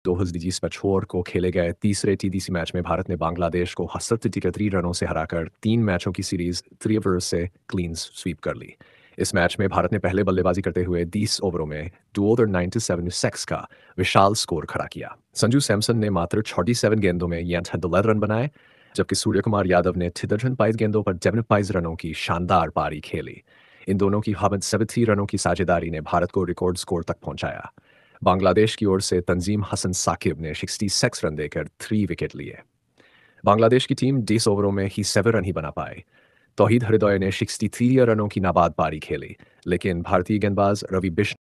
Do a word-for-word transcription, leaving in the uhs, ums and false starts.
दो हज़ार इक्कीस में छोर को खेले गए तीसरे टीडीसी मैच में भारत ने बांग्लादेश को सत्तर इकतीस रनों से हराकर तीन मैचों की सीरीज थ्री ओवर्स से क्लीन स्वीप कर ली। इस मैच में भारत ने पहले बल्लेबाजी करते हुए बीस ओवरों में दो सौ सत्तानवे का विशाल स्कोर खड़ा किया। संजू सैमसन ने मात्र सैंतालीस गेंदों में छियानवे रन बनाए, जबकि suryakumar यादव ने तिरपन गेंदों पर पचपन रनों की शानदार पारी खेली। इन दोनों की सतहत्तर रनों की साझेदारी ने भारत को रिकॉर्ड स्कोर तक पहुंचाया। बांग्लादेश की ओर से तंजीम हसन साकिब ने छियासठ रन देकर तीन विकेट लिए। बांग्लादेश की टीम बीस ओवरों में ही सात रन ही बना पाई। तौहीद हृदय ने तिरसठ रनों की नाबाद पारी खेली, लेकिन भारतीय गेंदबाज रवि बिश्न